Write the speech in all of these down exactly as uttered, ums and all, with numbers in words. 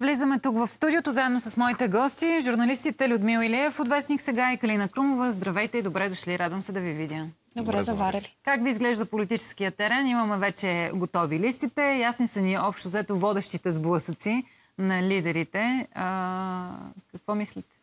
Влизаме тук в студиото заедно с моите гости, журналистите Людмил Илиев от Вестник Сега и Калина Крумова. Здравейте и добре дошли. Радвам се да ви видя. Добре заварили. Как ви изглежда политическия терен? Имаме вече готови листите. Ясни са ни общо взето водещите сблъсъци на лидерите. А, какво мислите?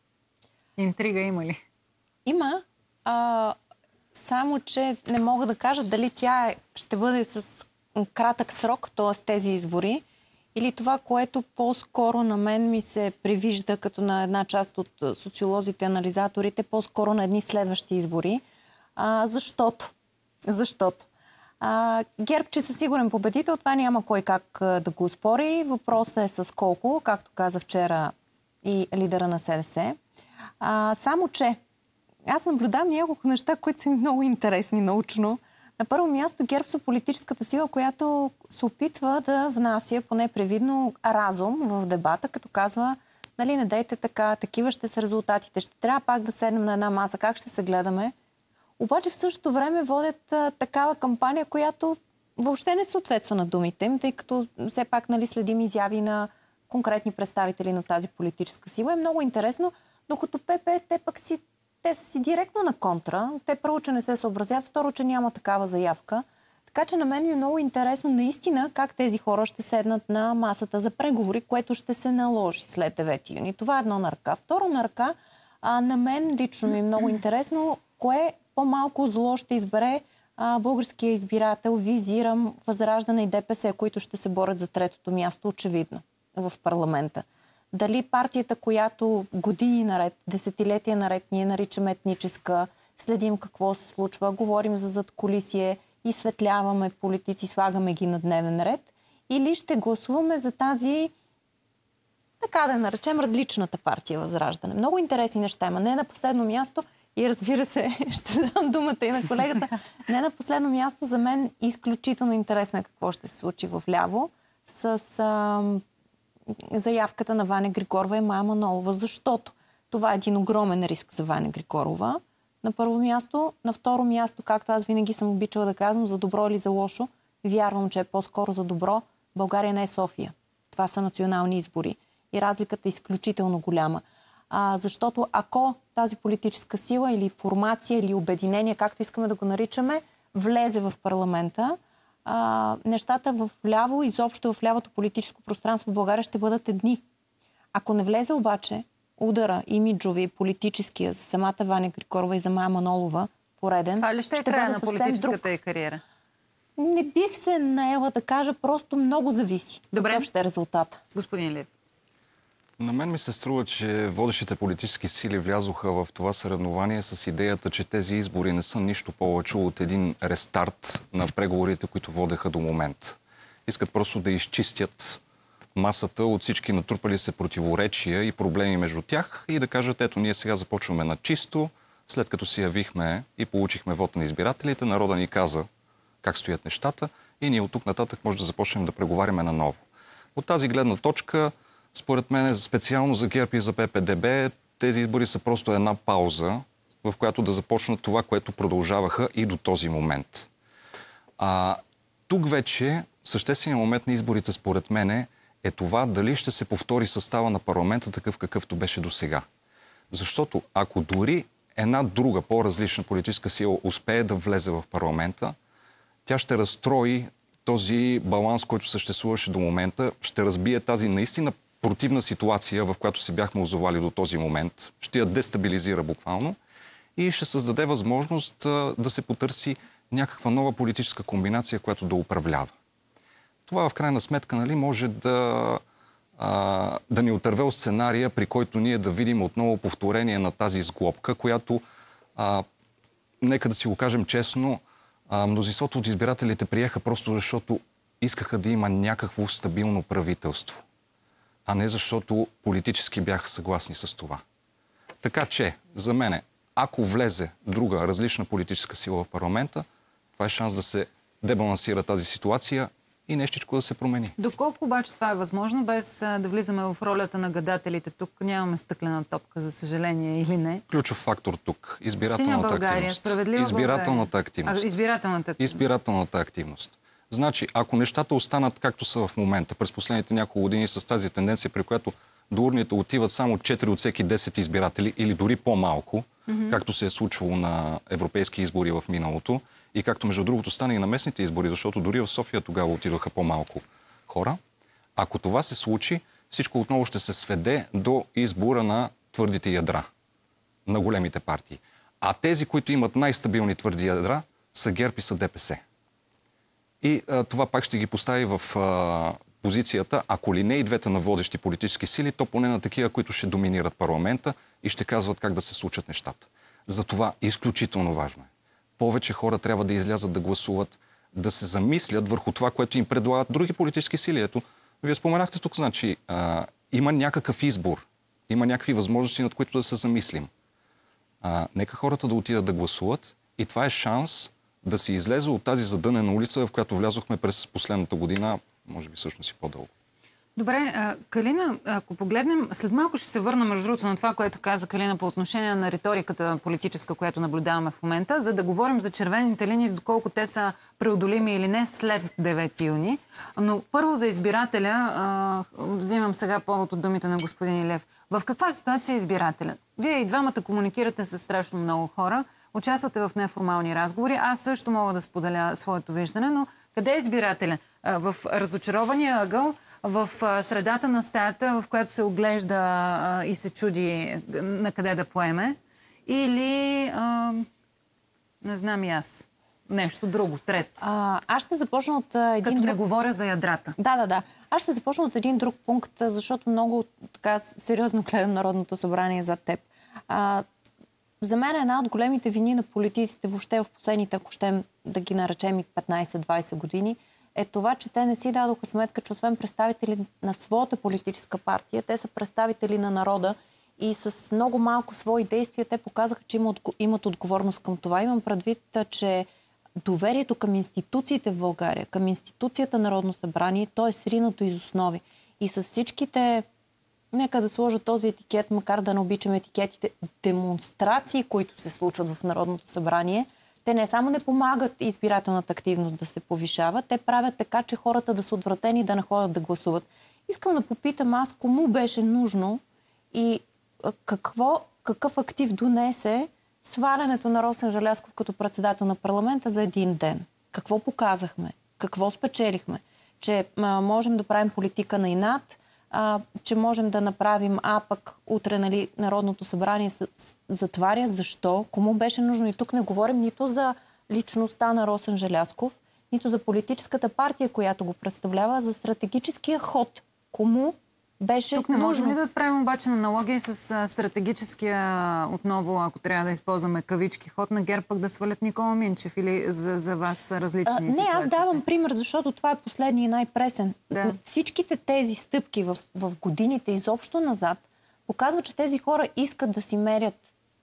Интрига има ли? Има. А, само, че не мога да кажа дали тя ще бъде с кратък срок, т.е. тези избори, или това, което по-скоро на мен ми се привижда като на една част от социолозите, анализаторите, по-скоро на едни следващи избори. А, защото? Защото? А, ГЕРБ, че със сигурен победител, това няма кой как а, да го спори. Въпросът е с колко, както каза вчера и лидера на СДС. А, само, че аз наблюдавам няколко неща, които са ми много интересни научно. На първо място ГЕРБ са политическата сила, която се опитва да внася поне привидно разум в дебата, като казва, нали, не дейте така, такива ще са резултатите, ще трябва пак да седнем на една маса, как ще се гледаме. Обаче в същото време водят а, такава кампания, която въобще не съответства на думите им, тъй като все пак, нали, следим изяви на конкретни представители на тази политическа сила. Е много интересно, докато ПП, те пък си Те са си директно на контра. Те първо, че не се съобразят, второ, че няма такава заявка. Така че на мен ми е много интересно наистина как тези хора ще седнат на масата за преговори, което ще се наложи след девети юни. Това е едно на ръка. Второ на ръка, а, на мен лично ми е много интересно кое по-малко зло ще избере а, българския избирател. Визирам Възраждане и ДПС, които ще се борят за третото място, очевидно, в парламента. Дали партията, която години наред, десетилетия наред ние наричаме етническа, следим какво се случва, говорим за задкулисие, изсветляваме политици, слагаме ги на дневен ред, или ще гласуваме за тази, така да наречем, различната партия Възраждане. Много интересни неща има. Не на последно място, и разбира се, ще дам думата и на колегата, не на последно място, за мен изключително интересно е какво ще се случи в ляво с а, заявката на Ваня Григорова и Мая Манолова, защото това е един огромен риск за Ваня Григорова. На първо място. На второ място, както аз винаги съм обичала да казвам, за добро или за лошо, вярвам, че е по-скоро за добро. България не е София. Това са национални избори. И разликата е изключително голяма. А, защото ако тази политическа сила или формация, или обединение, както искаме да го наричаме, влезе в парламента, А, нещата в ляво, изобщо в лявото политическо пространство в България ще бъдат едни. Ако не влезе обаче удара имиджови, политическия за самата Ваня Григорова и за Мая Манолова, пореден, това ли ще е ще края бъде на политическата й кариера? Не бих се наела да кажа, просто много зависи. Добре. Какъв ще е резултат. Господин Лев. На мен ми се струва, че водещите политически сили влязоха в това съревнование с идеята, че тези избори не са нищо повече от един рестарт на преговорите, които водеха до момента. Искат просто да изчистят масата от всички натрупали се противоречия и проблеми между тях и да кажат, ето, ние сега започваме на чисто, след като се явихме и получихме вота на избирателите, народа ни каза как стоят нещата и ние от тук нататък може да започнем да преговаряме наново. От тази гледна точка, според мен, специално за ГЕРБ и за П П Д Б, тези избори са просто една пауза, в която да започнат това, което продължаваха и до този момент. А, тук вече същественият момент на изборите, според мен, е това дали ще се повтори състава на парламента такъв, какъвто беше досега. Защото ако дори една друга, по-различна политическа сила успее да влезе в парламента, тя ще разстрои този баланс, който съществуваше до момента, ще разбие тази наистина противна ситуация, в която се бяхме озовали до този момент, ще я дестабилизира буквално и ще създаде възможност а, да се потърси някаква нова политическа комбинация, която да управлява. Това в крайна сметка, нали, може да, а, да ни отърве от сценария, при който ние да видим отново повторение на тази сглобка, която, а, нека да си го кажем честно, а, мнозинството от избирателите приеха просто защото искаха да има някакво стабилно правителство, а не защото политически бяха съгласни с това. Така че, за мене, ако влезе друга, различна политическа сила в парламента, това е шанс да се дебалансира тази ситуация и нещичко да се промени. Доколко обаче това е възможно, без а, да влизаме в ролята на гадателите? Тук нямаме стъклена топка, за съжаление, или не? Ключов фактор тук. Избирателната България, активност. справедлива Избирателната България. активност. А, избирателната активност. Избирателната активност. Значи, ако нещата останат както са в момента, през последните няколко години с тази тенденция, при която до урните отиват само четири от всеки десет избиратели или дори по-малко, mm-hmm. както се е случвало на европейски избори в миналото и както между другото стане и на местните избори, защото дори в София тогава отидоха по-малко хора. Ако това се случи, всичко отново ще се сведе до избора на твърдите ядра, на големите партии. А тези, които имат най-стабилни твърди ядра, са ГЕРБ и са ДПС. И а, това пак ще ги постави в а, позицията, ако ли не и двете на водещи политически сили, то поне на такива, които ще доминират парламента и ще казват как да се случат нещата. Затова изключително важно е. Повече хора трябва да излязат да гласуват, да се замислят върху това, което им предлагат други политически сили. Ето, вие споменахте тук, значи, а, има някакъв избор, има някакви възможности, над които да се замислим. А, нека хората да отидат да гласуват и това е шанс да се излезе от тази задънена улица, в която влязохме през последната година, може би всъщност и по-дълго. Добре, Калина, ако погледнем, след малко ще се върна между другото на това, което каза Калина по отношение на риториката политическа, която наблюдаваме в момента, за да говорим за червените линии, доколко те са преодолими или не след девети юни. Но първо за избирателя, а, взимам сега повод от думите на господин Илев. В каква ситуация е избирателят? Вие и двамата комуникирате с страшно много хора, участвате в неформални разговори. Аз също мога да споделя своето виждане, но къде е избирателя? В разочарования ъгъл, в средата на стаята, в която се оглежда а, и се чуди на къде да поеме, или а, не знам и аз. Нещо друго, трето. А, аз ще започна от един Като друг... не говоря за ядрата. Да, да, да. Аз ще започна от един друг пункт, защото много така сериозно гледам Народното събрание за теб. А, за мен е една от големите вини на политиците въобще в последните, ако щем да ги наречем и петнайсет-двайсет години, е това, че те не си дадоха сметка, че освен представители на своята политическа партия, те са представители на народа и с много малко свои действия те показаха, че имат, имат отговорност към това. Имам предвид, че доверието към институциите в България, към институцията Народно събрание, то е сринато из основи. И с всичките, нека да сложа този етикет, макар да не обичам етикетите, демонстрации, които се случват в Народното събрание, те не само не помагат избирателната активност да се повишава, те правят така, че хората да са отвратени да не ходят да гласуват. Искам да попитам аз, кому беше нужно и какво, какъв актив донесе свалянето на Росен Желязков като председател на парламента за един ден? Какво показахме? Какво спечелихме? Че а, можем да правим политика на инат, а, че можем да направим, а пък утре, нали, Народното събрание се затваря. Защо? Кому беше нужно? И тук не говорим нито за личността на Росен Желязков, нито за политическата партия, която го представлява, за стратегическия ход. Кому беше Тук не нужно? можем ли да правим обаче на аналогия с а, стратегическия, отново, ако трябва да използваме кавички, ход на ГЕРБ, пък да свалят Никола Минчев, или за, за вас са различни а, не, ситуациите? аз давам пример, защото това е последния и най-пресен. Да. Всичките тези стъпки в, в годините изобщо назад показват, че тези хора искат да си мерят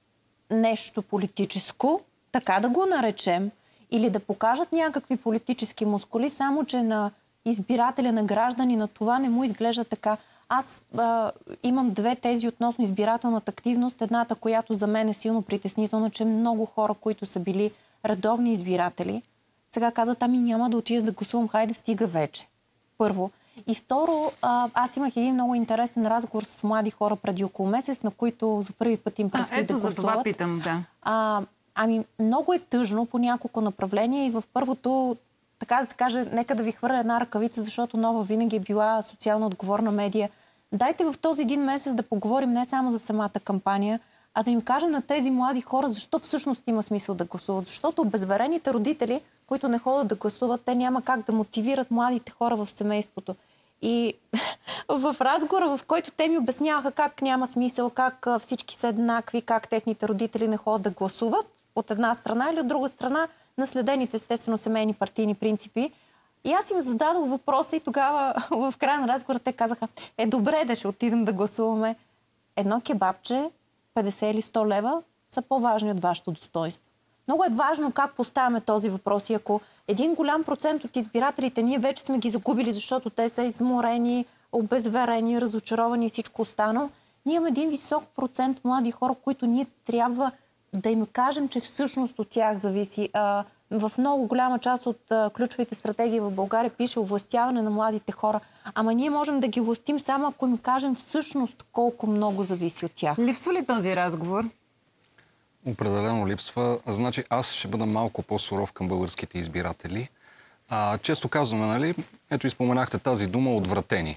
нещо политическо, така да го наречем, или да покажат някакви политически мускули, само че на избирателя, на граждани, на това не му изглежда така. Аз а, имам две тези относно избирателната активност. Едната, която за мен е силно притеснителна, че много хора, които са били редовни избиратели, сега казват, ами няма да отида да гласувам, хайде стига вече. Първо. И второ, а, аз имах един много интересен разговор с млади хора преди около месец, на които за първи път им предстои да гласуват. Ето, за това питам, да. А, ами, много е тъжно по няколко направления и в първото, така да се каже, нека да ви хвърля една ръкавица, защото Нова винаги е била социално отговорна медия. Дайте в този един месец да поговорим не само за самата кампания, а да им кажем на тези млади хора, защо всъщност има смисъл да гласуват. Защото обезверените родители, които не ходят да гласуват, те няма как да мотивират младите хора в семейството. И в разговора, в който те ми обясняваха как няма смисъл, как всички са еднакви, как техните родители не ходят да гласуват, от една страна, или от друга страна, наследените естествено семейни партийни принципи. И аз им зададох въпроса и тогава в края на разговора те казаха, е добре да ще отидем да гласуваме. Едно кебабче, петдесет или сто лева, са по-важни от вашето достоинство. Много е важно как поставяме този въпрос и ако един голям процент от избирателите ние вече сме ги загубили, защото те са изморени, обезверени, разочаровани и всичко останало, ние имаме един висок процент млади хора, които ние трябва да им кажем, че всъщност от тях зависи. А, в много голяма част от а, ключовите стратегии в България пише овластяване на младите хора. Ама ние можем да ги властим само ако им кажем всъщност колко много зависи от тях. Липсва ли този разговор? Определено липсва. Значи аз ще бъда малко по-суров към българските избиратели. А, често казваме, нали, ето изпоменахте тази дума отвратени.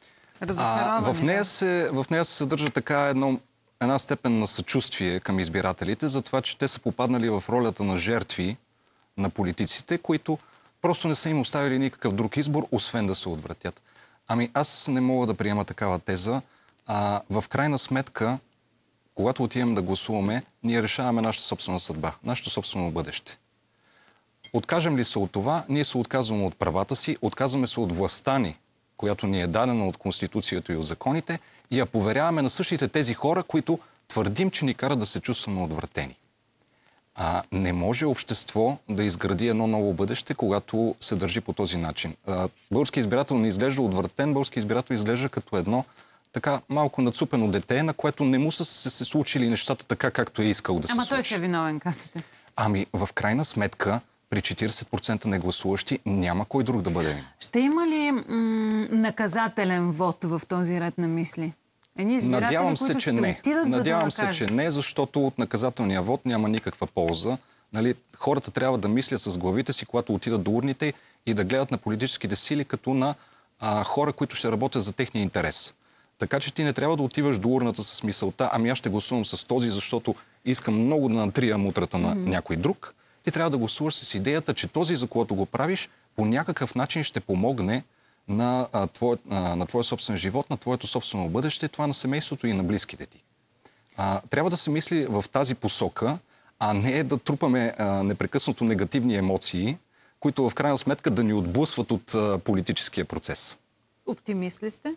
А, в, нея се, в нея се съдържа така едно, една степен на съчувствие към избирателите, за това, че те са попаднали в ролята на жертви на политиците, които просто не са им оставили никакъв друг избор, освен да се отвратят. Ами аз не мога да приема такава теза. А, в крайна сметка, когато отиваме да гласуваме, ние решаваме нашата собствена съдба, нашето собствено бъдеще. Откажем ли се от това, ние се отказваме от правата си, отказваме се от властта ни, която ни е дадена от Конституцията и от законите, и я поверяваме на същите тези хора, които твърдим, че ни карат да се чувстваме отвратени. А, не може общество да изгради едно ново бъдеще, когато се държи по този начин. А, български избирател не изглежда отвратен, български избирател изглежда като едно така малко нацупено дете, на което не му са се, се случили нещата така, както е искал да се Ама случи. той ще е виновен, казвате. Ами, в крайна сметка, при четиридесет процента негласуващи няма кой друг да бъде виновен. Ще има ли м- наказателен вод в този ред на мисли? Едни избиратели, Надявам се, които че ще не. отидат, Надявам за да се, че не, защото от наказателния вод няма никаква полза. Нали, хората трябва да мислят с главите си, когато отидат до урните, и да гледат на политическите сили като на а, хора, които ще работят за техния интерес. Така че ти не трябва да отиваш до урната с мисълта, ами аз ще гласувам с този, защото искам много да натрия мутрата на mm-hmm. някой друг. Ти трябва да гласуваш с идеята, че този, за когото го правиш, по някакъв начин ще помогне на, а, твое, а, на твоя собствен живот, на твоето собствено бъдеще, това на семейството и на близките ти. А, трябва да се мисли в тази посока, а не да трупаме а, непрекъснато негативни емоции, които в крайна сметка да ни отблъсват от а, политическия процес. Оптимист ли сте?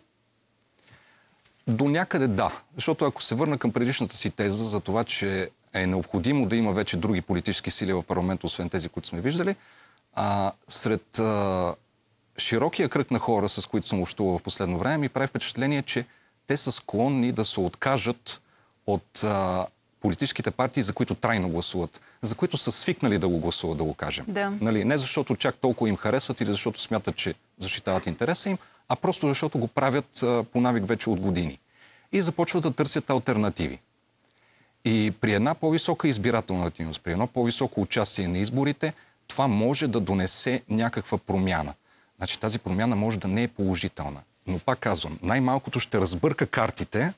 До някъде да. Защото ако се върна към предишната си теза за това, че е необходимо да има вече други политически сили в парламента, освен тези, които сме виждали, а, сред а, широкия кръг на хора, с които съм общувал в последно време, ми прави впечатление, че те са склонни да се откажат от а, политическите партии, за които трайно гласуват, за които са свикнали да го гласуват, да го кажем. Да. Нали, не защото чак толкова им харесват или защото смятат, че защитават интереса им, а просто защото го правят а, по навик вече от години. И започват да търсят алтернативи. И при една по-висока избирателна активност, при едно по-високо участие на изборите, това може да донесе някаква промяна. Значи тази промяна може да не е положителна. Но пак казвам, най-малкото ще разбърка картите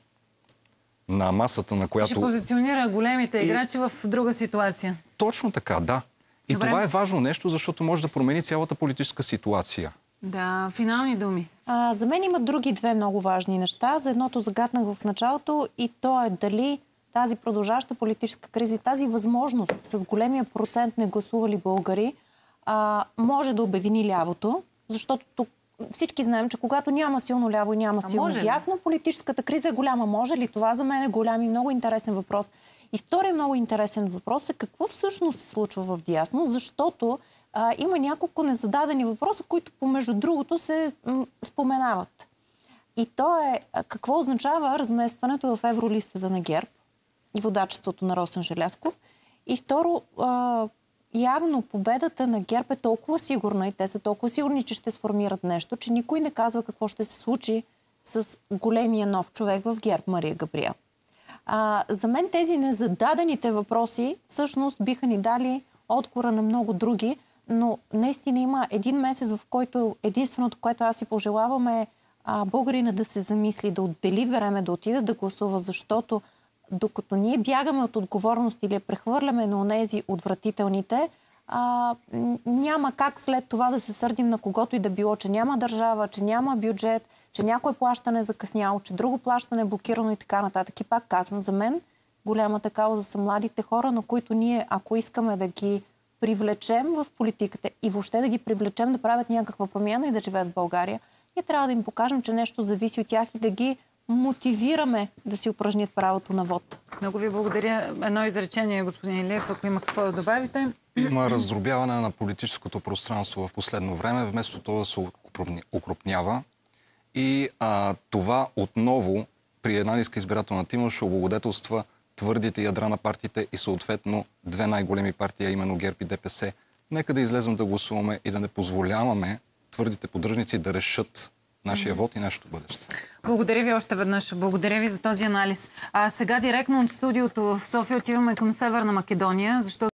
на масата, на която... Ще позиционира големите играчи и... в друга ситуация. Точно така, да. И Добре. Това е важно нещо, защото може да промени цялата политическа ситуация. Да, финални думи. А, за мен има други две много важни неща. За едното загаднах в началото и то е дали тази продължаваща политическа криза и тази възможност с големия процент не гласували българи а, може да обедини лявото, защото тук всички знаем, че когато няма силно ляво и няма силно дясно, политическата криза е голяма. Може ли? Това за мен е голям и много интересен въпрос. И вторият много интересен въпрос е какво всъщност се случва в дясно, защото а, има няколко незададени въпроса, които помежду другото се м, споменават. И то е какво означава разместването в евролистата на ГЕРБ и водачеството на Росен Желязков. И второ, а, явно победата на ГЕРБ е толкова сигурна и те са толкова сигурни, че ще сформират нещо, че никой не казва какво ще се случи с големия нов човек в ГЕРБ, Мария Габриел. А, за мен тези незададените въпроси всъщност биха ни дали отговора на много други, но наистина има един месец, в който единственото, което аз си пожелавам е а, българина да се замисли, да отдели време, да отида да гласува, защото докато ние бягаме от отговорност или я прехвърляме на онези отвратителните, а, няма как след това да се сърдим на когото и да било, че няма държава, че няма бюджет, че някое плащане е закъсняло, че друго плащане е блокирано и така нататък. И пак казвам, за мен голямата кауза са младите хора, на които ние, ако искаме да ги привлечем в политиката и въобще да ги привлечем да правят някаква промяна и да живеят в България, ние трябва да им покажем, че нещо зависи от тях и да ги мотивираме да си упражнят правото на вод. Много ви благодаря. Едно изречение, господин Илиев, ако има какво да добавите. Има раздробяване на политическото пространство в последно време, вместо това да се укрупнява. И а, това отново при една ниска избирателна активност ще облагодетелства твърдите ядра на партиите и съответно две най-големи партии, а именно ГЕРБ и ДПС, Нека да излезем да гласуваме и да не позволяваме твърдите поддръжници да решат нашия вод и нашето бъдеще. Благодаря ви още веднъж. Благодаря ви за този анализ. А сега директно от студиото в София отиваме към Северна Македония, защото